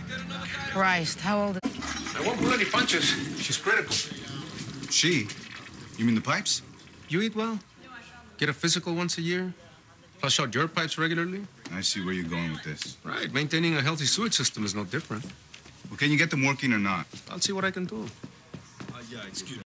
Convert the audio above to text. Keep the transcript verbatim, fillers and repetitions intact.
Christ, how old is... I won't pull any punches. She's critical. She? You mean the pipes? You eat well? Get a physical once a year? Flush out your pipes regularly? I see where you're going with this. Right. Maintaining a healthy sewage system is no different. Well, can you get them working or not? I'll see what I can do. Uh, yeah, excuse me.